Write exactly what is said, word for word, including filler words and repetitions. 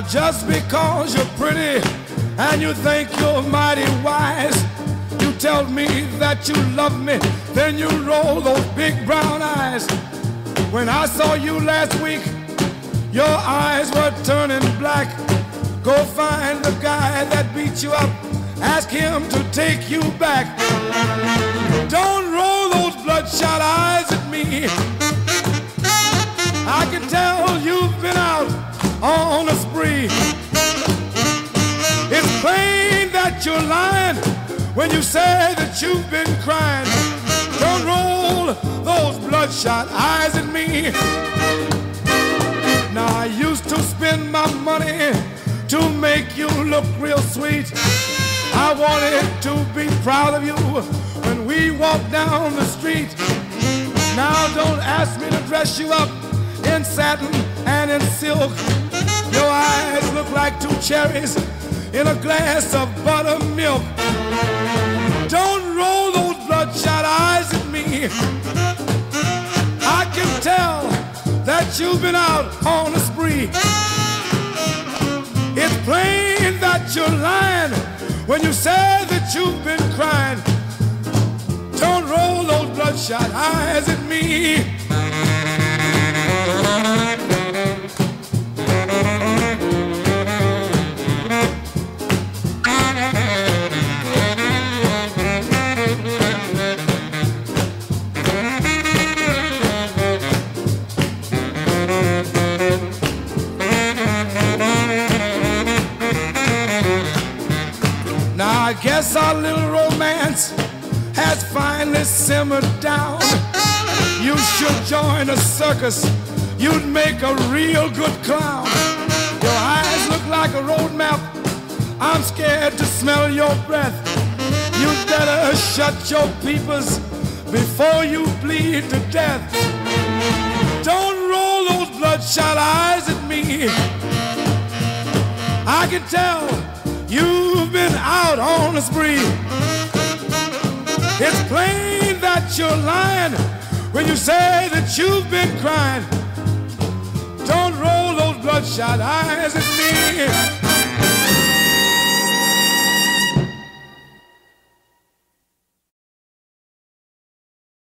just because you're pretty and you think you're mighty wise, you tell me that you love me, then you roll those big brown eyes. When I saw you last week, your eyes were turning black. Go find the guy that beat you up, ask him to take you back. Don't roll those bloodshot eyes at me. I can tell you've been out on a spree. It's plain that you're lying when you say that you've been crying. Don't roll those bloodshot eyes at me. Now I used to spend my money to make you look real sweet. I wanted to be proud of you when we walk down the street. Now don't ask me to dress you up in satin and in silk. Your eyes look like two cherries in a glass of buttermilk. Don't roll those bloodshot eyes at me. I can tell that you've been out on a spree. It's plain that you're lying when you say that you've been crying. Don't roll those bloodshot eyes at me. Now I guess our little romance has finally simmered down. You should join a circus, you'd make a real good clown. Your eyes look like a road map, I'm scared to smell your breath. You'd better shut your peepers before you bleed to death. Don't roll those bloodshot eyes at me. I can tell you've been out on a spree. It's plain that you're lying when you say that you've been crying. Don't roll those bloodshot eyes at me.